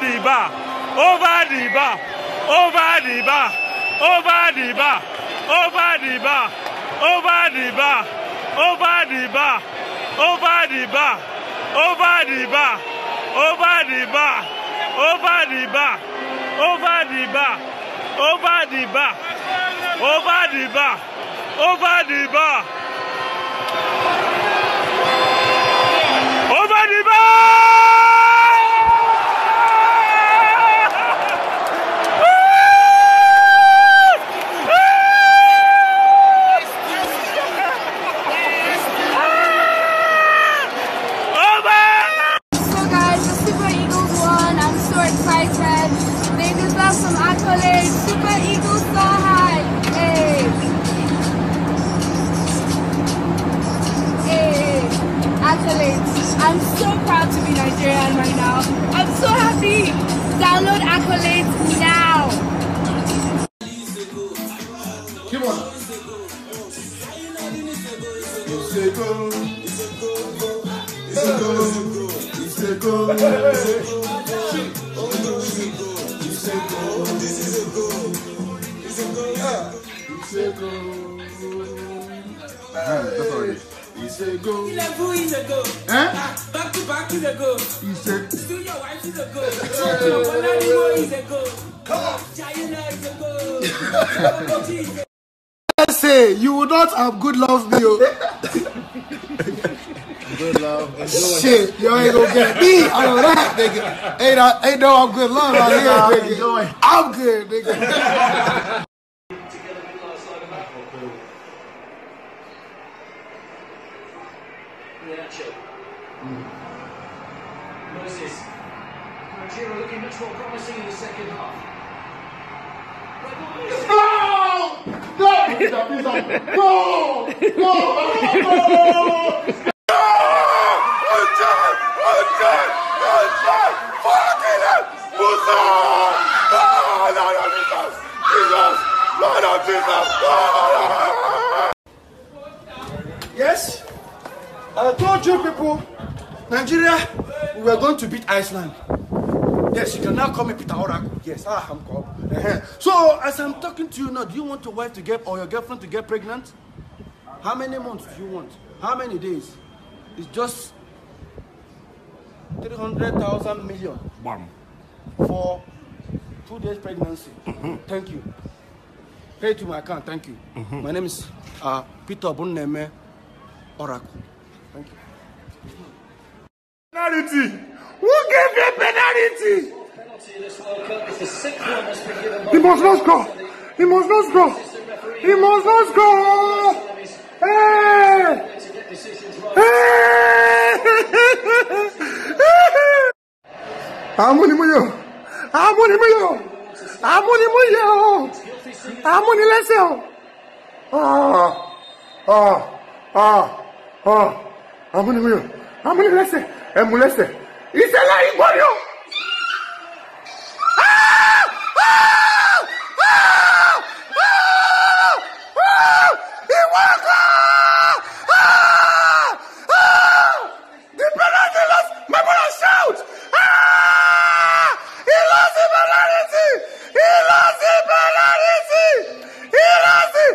the bar, over the bar, over the bar, over the bar, over the bar, over the bar, over the bar, over the bar, over the bar, over the bar, over the bar, over the bar, over the bar, over the bar, over the bar, over the bar. Some accolades, Super Eagles so high. Hey. Hey. Accolades. I'm so proud to be Nigerian right now. I'm so happy. Download Accolades now. Come on. That's already. It's a go. Is a go. Eh? Back to back is a go. It's a. Still your wife is a go. Is a go. Come on. China is a go. I say you will not have good love, Bio. Good love. Enjoy. Shit, you ain't gonna get me out of that, nigga. Ain't no I'm good love out here, nigga. Enjoy. I'm good, nigga. Moses. Nigeria looking much more promising in the second half. No! No! No! No! Yes, I told you people, Nigeria, we were going to beat Iceland. Yes, you can now call me Peter Oracle. Yes, I'm called. So, as I'm talking to you now, do you want your wife to get, or your girlfriend to get pregnant? How many months do you want? How many days? It's just 300,000 million. Bam. For 2 days pregnancy. Thank you. Pay to my account. Thank you. My name is Peter Obunneme Oracle. Thank you. Penalty. Who gave the penalty? He must not score. He must not score. He must not score. Hey! Amuni muyo. Amuni muyo. Amuni muyo. Amuni leseo. Amuni muyo. Amuni lese. Emulese. Isela Igborio. The penalty lost. My brother shout. He lost the penalty. He lost the penalty. He lost it.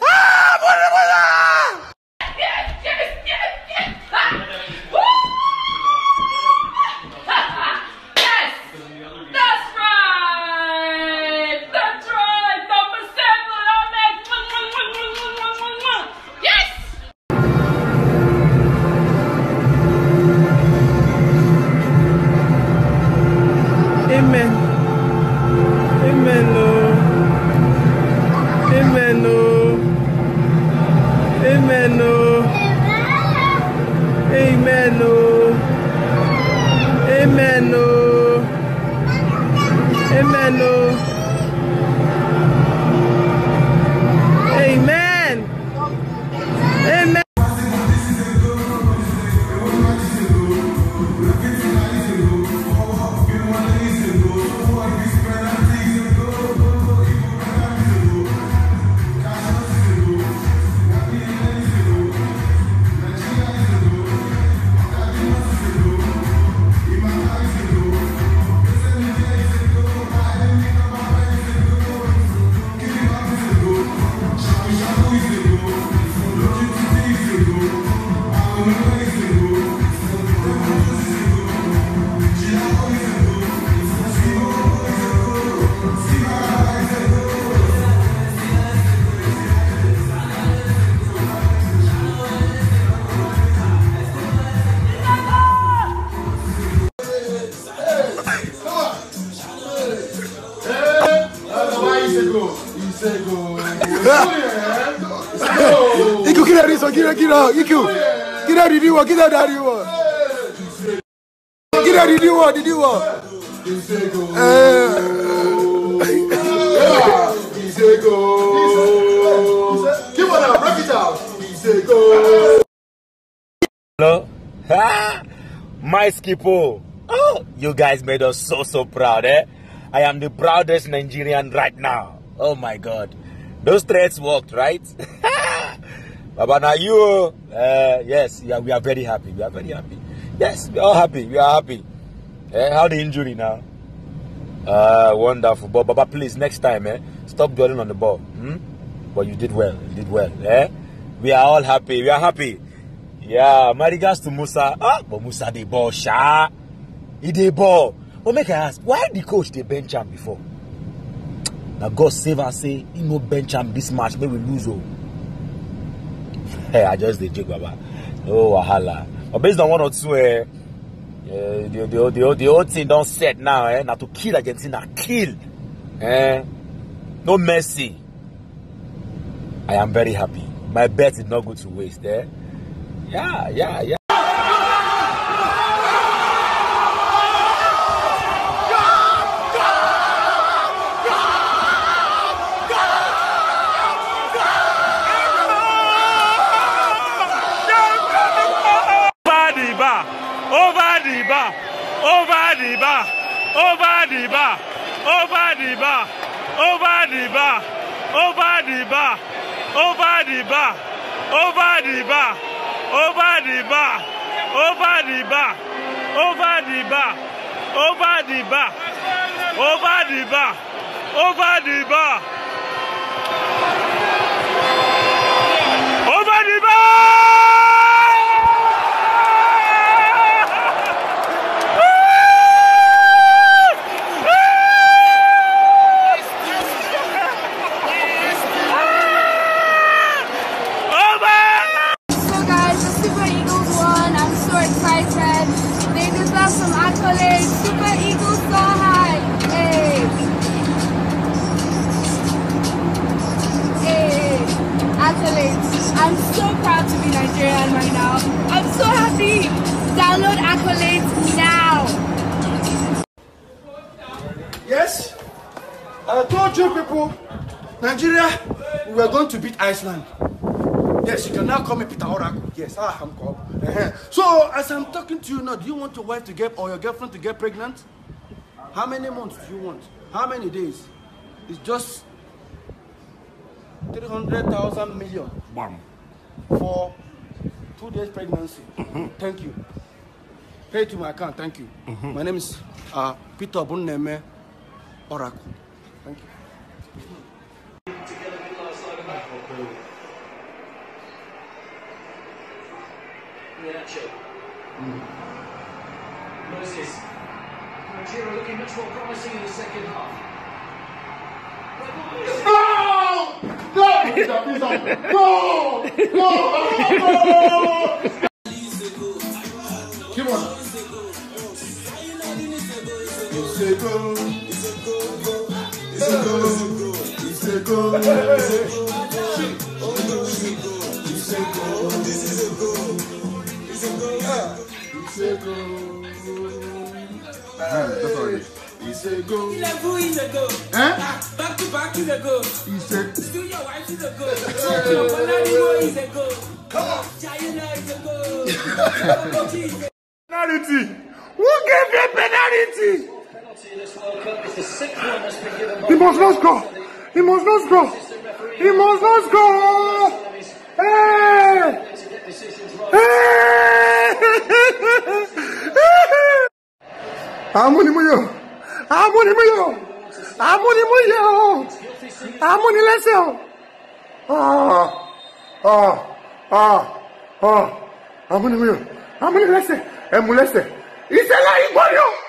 Amen. Amen. Lord. Amen. Lord. Amen. Lord. Amen. Lord. Amen. Lord. Amen. Lord. Amen. Amen. Iku kira riso kira Iku kira didiwa kira dariwa kira didiwa Come on now, break it out. Hello? My Skipo. Oh, you guys made us so proud, eh? I am the proudest Nigerian right now. Oh my God. Those threats worked, right? Baba, now you, yes, yeah, we are very happy. We are very happy. Yes, we are happy. We are happy. How the injury now? Wonderful. But Baba, please, next time, stop dwelling on the ball. But you did well. You did well. We are all happy. We are happy. Yeah, my regards to Musa. But Musa the ball, sha. He the ball. But make I ask, why the coach they bench him before? Now God save us, say he no bench him this match, maybe we lose. Oh. Hey, I just the joke, Baba. Oh, wahala. But based on one or two, the whole thing don't set now, now to kill Argentina, kill. No mercy. I am very happy. My bet is not going to waste, Yeah. I'm so proud to be Nigerian right now. I'm so happy. Download Accolades now. Yes, I told you people, Nigeria, we were going to beat Iceland. Yes, you can now call me Peter Oracle. Yes, I'm called. So, as I'm talking to you now, do you want your wife to get, or your girlfriend to get pregnant? How many months do you want? How many days? It's just 300,000 million. Bam. For 2 days pregnancy. Thank you. Pay to my account. Thank you. My name is Peter Obunneme Oracle. Thank you. Moses. Nigeria looking much more promising in the second half. Come on. It's a go. Is a go. Back to back is a go. Still your wife is a go. Is a go. Come on. China is a go. Penalty. Who gave you penalty? Penalty in this World Cup is the sixth one that's been given by. He must not score. He must not score. He must not score. Hey! To get decisions right. Amuni muyo. Amuni muyo. Amuni muyo. Amuni leseo. Amuni muyo. Amuni lese. Emulese. Isela igboyo.